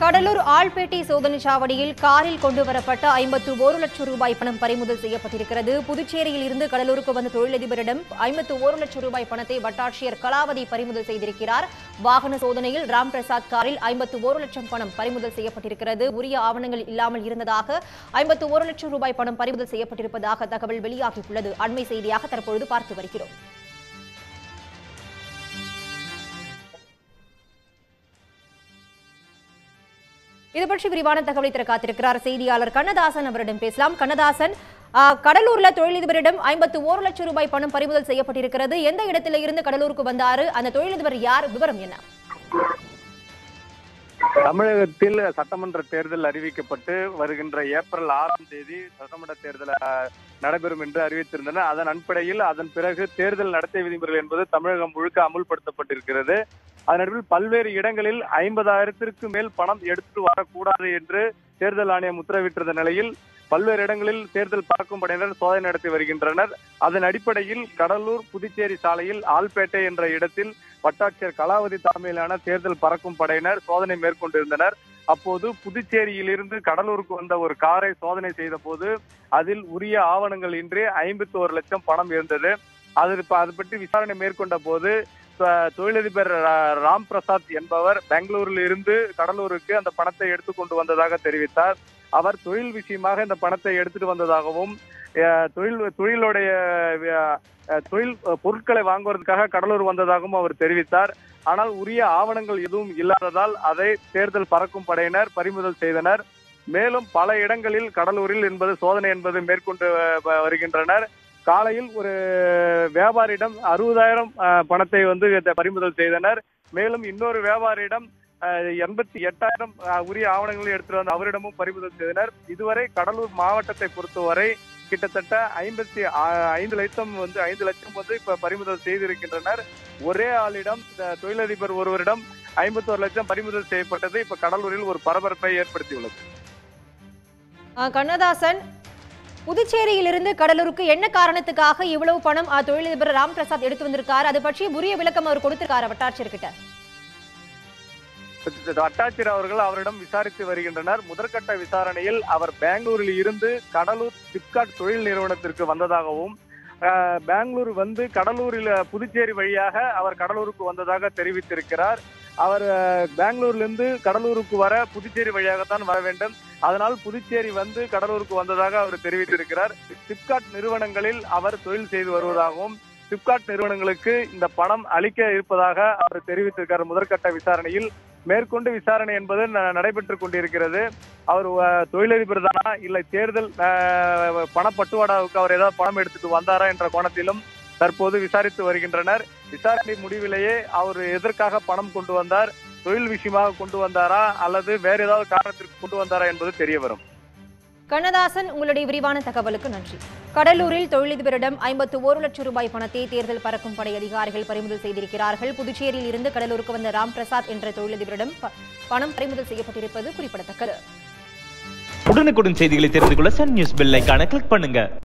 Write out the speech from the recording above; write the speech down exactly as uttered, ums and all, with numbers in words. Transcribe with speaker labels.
Speaker 1: கடலூர் ஆழ்பேட்டை சோதனை சாவடியில் காரில் கொண்டுவரப்பட்ட ஐம்பத்து ஒரு லட்சம் ரூபாய் பணம் பறிமுதல் செய்யப்பட்டிருக்கிறது. புதுச்சேரியில் இருந்து கடலூருக்கு வந்த தொழிலதிபரிடம் ஐம்பத்து ஒரு லட்சம் ரூபாய் பணத்தை வட்டாட்சியர் கலாவதி பறிமுதல் செய்திருக்கிறார். வாகன சோதனையில் ராம் பிரசாத் காரில் ஐம்பத்து ஒரு லட்சம் பணம் பறிமுதல் செய்யப்பட்டிருக்கிறது. உரிய ஆவணங்கள் இல்லாமல் இருந்ததாக ஐம்பத்து ஒரு லட்சம் ரூபாய் பணம் பறிமுதல் செய்யப்பட்டிருப்பதாக தகவல் வெளியாகியுள்ளது. அண்மை செய்தியாக தற்பொழுது பார்த்து வருகிறோம். இது பற்றி விரிவான தகவலை தர காத்திருக்கிறார் செய்தியாளர் கண்ணதாசன். அவரிடம் பேசலாம். கண்ணதாசன், கடலூர்ல தொழிலதிபரிடம் ஐம்பத்து ஒரு லட்சம் ரூபாய் பணம் பறிமுதல் செய்யப்பட்டிருக்கிறது. எந்த இடத்துல இருந்து கடலூருக்கு வந்தாரு? அந்த தொழிலதிபர் யார்? விவரம் என்ன?
Speaker 2: தமிழகத்தில் சட்டமன்ற தேர்தல் அறிவிக்கப்பட்டு வருகின்ற ஏப்ரல் ஆறாம் தேதி சட்டமன்ற தேர்தல் நடைபெறும் என்று அறிவித்திருந்தனர். அதன் அடிப்படையில் அதன் பிறகு தேர்தல் நடத்தை விதிமுறைகள் என்பது தமிழகம் முழுக்க அமுல்படுத்தப்பட்டிருக்கிறது. அதன் அடிப்படையில் பல்வேறு இடங்களில் ஐம்பதாயிரத்திற்கு மேல் பணம் எடுத்துட்டு வரக்கூடாது என்று தேர்தல் ஆணையம் உத்தரவிட்டிருந்த நிலையில் பல்வேறு இடங்களில் தேர்தல் பறக்கும் படையினர் சோதனை நடத்தி வருகின்றனர். அதன் அடிப்படையில் கடலூர் புதுச்சேரி சாலையில் ஆல்பேட்டை என்ற இடத்தில் வட்டாட்சியர் கலாவதி தலைமையிலான தேர்தல் பறக்கும் படையினர் சோதனை மேற்கொண்டிருந்தனர். அப்போது புதுச்சேரியிலிருந்து கடலூருக்கு வந்த ஒரு காரை சோதனை செய்த போது அதில் உரிய ஆவணங்கள் இன்றி ஐம்பத்தி ஒரு லட்சம் பணம் இருந்தது. அது அது பற்றி விசாரணை மேற்கொண்ட போது தொழிலதிபர் ராம் பிரசாத் என்பவர் பெங்களூரில் இருந்து கடலூருக்கு அந்த பணத்தை எடுத்துக்கொண்டு வந்ததாக தெரிவித்தார். அவர் தொழில் விஷயமாக இந்த பணத்தை எடுத்துட்டு வந்ததாகவும் தொழில் தொழிலுடைய தொழில் பொருட்களை வாங்குவதற்காக கடலூர் வந்ததாகவும் அவர் தெரிவித்தார். ஆனால் உரிய ஆவணங்கள் எதுவும் இல்லாததால் அதை தேர்தல் பறக்கும் படையினர் பறிமுதல் செய்தனர். மேலும் பல இடங்களில் கடலூரில் என்பது சோதனை என்பது மேற்கொண்டு வருகின்றனர். காலையில் ஒரு வியாபாரியிடம் அறுபதாயிரம் பணத்தை வந்து பறிமுதல் செய்தனர். மேலும் இன்னொரு வியாபாரியிடம் எண்பத்தி எட்டாயிரம் உரிய ஆவணங்களை எடுத்துட்டு வந்து அவரிடமும் பறிமுதல் செய்தனர். இதுவரை கடலூர் மாவட்டத்தை பொறுத்தவரை கிட்டத்தட்ட ஐம்பத்தி ஐந்து லட்சம் வந்து ஐந்து லட்சம் வந்து இப்ப பறிமுதல் செய்திருக்கின்றனர். ஒரே ஆளிடம் தொழிலதிபர் ஒருவரிடம் ஐம்பத்தி ஒரு லட்சம் பறிமுதல் செய்யப்பட்டது இப்ப கடலூரில் ஒரு பரபரப்பை ஏற்படுத்தியுள்ளது.
Speaker 1: கண்ணதாசன், புதுச்சேரியிலிருந்து கடலூருக்கு என்ன காரணத்துக்காக இவ்வளவு பணம் தொழிலதிபர் ராம் பிரசாத் எடுத்து வந்திருக்காரு? அது பற்றி உரிய விளக்கம் அவர் கொடுத்திருக்காரு வட்டாட்சியர்கிட்ட?
Speaker 2: வட்டாட்சியர் அவர்கள் அவரிடம் விசாரித்து வருகின்றனர். முதற்கட்ட விசாரணையில் அவர் பெங்களூரில் இருந்து கடலூர் சிப்காட் தொழில் நிறுவனத்திற்கு வந்ததாகவும் பெங்களூர் வந்து கடலூரில் புதுச்சேரி வழியாக அவர் கடலூருக்கு வந்ததாக தெரிவித்திருக்கிறார். அவர் பெங்களூரிலிருந்து கடலூருக்கு வர புதுச்சேரி வழியாகத்தான் வர வேண்டும். அதனால் புதுச்சேரி வந்து கடலூருக்கு வந்ததாக அவர் தெரிவித்திருக்கிறார். சிப்காட் நிறுவனங்களில் அவர் தொழில் செய்து வருவதாகவும் சிப்காட் நிறுவனங்களுக்கு இந்த பணம் அளிக்க இருப்பதாக அவர் தெரிவித்திருக்கிறார். முதற்கட்ட விசாரணையில் மேற்கொண்டு விசாரணை என்பது நடைபெற்றுக் கொண்டிருக்கிறது. அவர் தொழிலதிபர் தானா இல்லை தேர்தல் பணப்பட்டுவாடாவுக்கு அவர் ஏதாவது பணம் எடுத்துட்டு வந்தாரா என்ற கோணத்திலும் தற்போது விசாரித்து வருகின்றனர். விசாரணை முடிவிலேயே அவர் எதற்காக பணம் கொண்டு வந்தார், தொழில் விஷயமாக கொண்டு வந்தாரா அல்லது வேற ஏதாவது காரணத்திற்கு கொண்டு வந்தாரா என்பது தெரிய வரும்.
Speaker 1: கண்ணதாசன், உங்களுடைய விரிவான தகவலுக்கு நன்றி. கடலூரில் தொழிலதிபரிடம் ஐம்பத்து ஒரு லட்சம் ரூபாய் பணத்தை தேர்தல் பறக்கும் படை அதிகாரிகள் பறிமுதல் செய்திருக்கிறார்கள். புதுச்சேரியில் இருந்து கடலூருக்கு வந்த ராம் பிரசாத் என்ற தொழிலதிபரிடம் பணம் பறிமுதல் செய்யப்பட்டிருப்பது குறிப்பிடத்தக்கது.
Speaker 3: உடனுக்குடன் செய்திகளை தெரிந்து கொள்ள சன் நியூஸ் பெல் ஐகானை கிளிக் பண்ணுங்க.